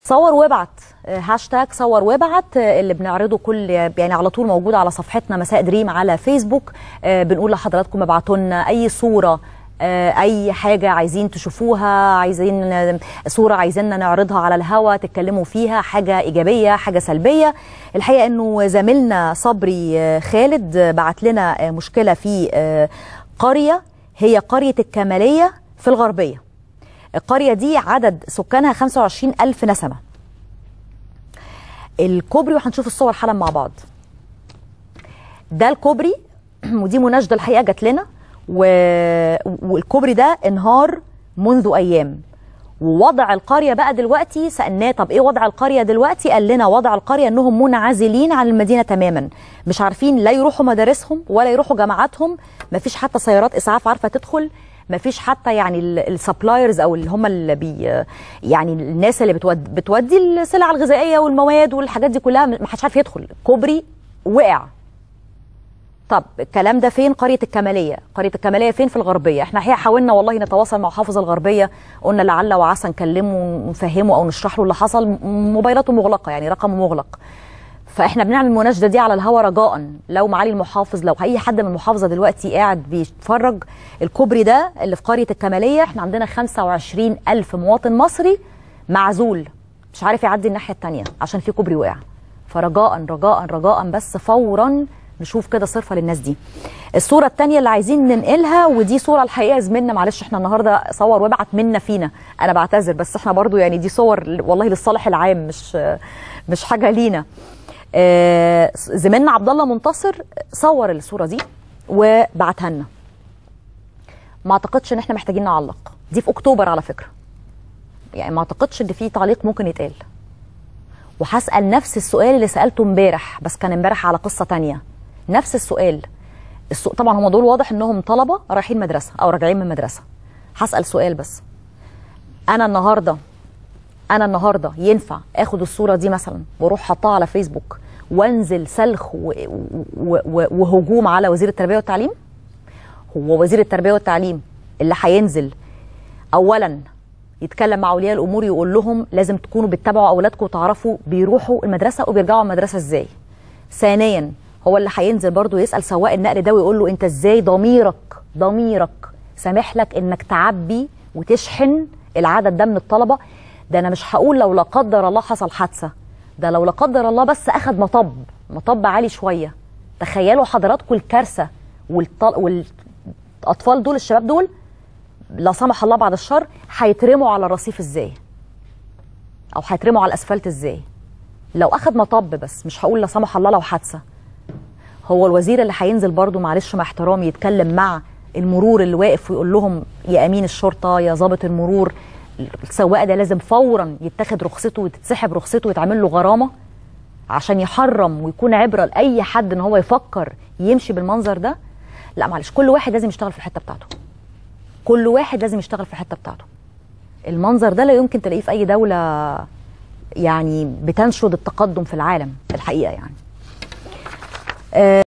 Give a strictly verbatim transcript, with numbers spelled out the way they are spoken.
صور وابعت، هاشتاج صور وابعت اللي بنعرضه كل يعني على طول موجود على صفحتنا مساء دريم على فيسبوك. بنقول لحضراتكم ابعتوا لنا اي صوره، اي حاجه عايزين تشوفوها، عايزين صوره عايزيننا نعرضها على الهوا تتكلموا فيها، حاجه ايجابيه حاجه سلبيه. الحقيقه انه زميلنا صبري خالد بعت لنا مشكله في قريه، هي قريه الكماليه في الغربيه. القريه دي عدد سكانها خمسة وعشرين ألف نسمه. الكوبري وهنشوف الصور حالا مع بعض. ده الكوبري ودي مناشده الحقيقه جات لنا، و... والكوبري ده انهار منذ ايام. ووضع القريه بقى دلوقتي سالناه طب ايه وضع القريه دلوقتي؟ قال لنا وضع القريه انهم منعزلين عن المدينه تماما، مش عارفين لا يروحوا مدارسهم ولا يروحوا جامعاتهم، مفيش حتى سيارات اسعاف عارفه تدخل، مفيش حتى يعني السبلايرز او اللي هم اللي بي يعني الناس اللي بتودي, بتودي السلع الغذائيه والمواد والحاجات دي كلها ما حدش عارف يدخل. كوبري وقع. طب الكلام ده فين؟ قريه الكماليه. قريه الكماليه فين؟ في الغربيه. احنا الحقيقه حاولنا والله نتواصل مع محافظ الغربيه، قلنا لعل وعسى نكلمه ونفهمه او نشرح له اللي حصل، موبايلاته مغلقه يعني رقمه مغلق. فاحنا بنعمل المناشده دي على الهوا رجاء لو معالي المحافظ، لو اي حد من المحافظه دلوقتي قاعد بيتفرج. الكوبري ده اللي في قريه الكماليه احنا عندنا خمسة وعشرين ألف مواطن مصري معزول مش عارف يعدي الناحيه الثانيه عشان في كوبري وقع. فرجاء رجاء رجاء بس فورا نشوف كده صرفه للناس دي. الصوره الثانيه اللي عايزين ننقلها، ودي صوره الحقيقه زميلنا، معلش احنا النهارده صور وابعت منا فينا، انا بعتذر بس احنا برضو يعني دي صور والله للصالح العام مش مش حاجه لينا. آه زميلنا عبد الله منتصر صور الصوره دي وبعتها لنا. ما اعتقدش ان احنا محتاجين نعلق، دي في اكتوبر على فكره، يعني ما اعتقدش ان في تعليق ممكن يتقال. وهسال نفس السؤال اللي سالته امبارح، بس كان امبارح على قصه ثانيه، نفس السؤال. السؤال طبعا هم دول واضح انهم طلبه رايحين مدرسه او راجعين من مدرسه. هسال سؤال بس، انا النهارده انا النهارده ينفع اخد الصوره دي مثلا واروح حطها على فيسبوك وانزل سلخ و... و... و... وهجوم على وزير التربيه والتعليم؟ هو وزير التربيه والتعليم اللي هينزل اولا يتكلم مع اولياء الامور يقول لهم لازم تكونوا بتتابعوا اولادكم وتعرفوا بيروحوا المدرسه وبيرجعوا المدرسه ازاي. ثانيا هو اللي هينزل برضه يسال سواق النقل ده ويقول له انت ازاي ضميرك ضميرك سامح لك انك تعبي وتشحن العدد ده من الطلبه؟ ده انا مش هقول لو لا قدر الله حصل حادثه، ده لو لا قدر الله بس اخد مطب مطب عالي شويه. تخيلوا حضراتكم الكارثه، والطل... والاطفال دول الشباب دول لا سمح الله بعد الشر هيترموا على الرصيف ازاي، او هيترموا على الاسفلت ازاي لو اخد مطب بس، مش هقول لا سمح الله لو حادثه. هو الوزير اللي هينزل برضو معلش مع احترامي يتكلم مع المرور اللي واقف ويقول لهم يا امين الشرطه يا ضابط المرور السواق ده لازم فورا يتاخد رخصته وتتسحب رخصته ويتعمل له غرامه عشان يحرم ويكون عبره لاي حد ان هو يفكر يمشي بالمنظر ده؟ لا معلش، كل واحد لازم يشتغل في الحته بتاعته. كل واحد لازم يشتغل في الحته بتاعته. المنظر ده لا يمكن تلاقيه في اي دوله يعني بتنشد التقدم في العالم الحقيقه يعني.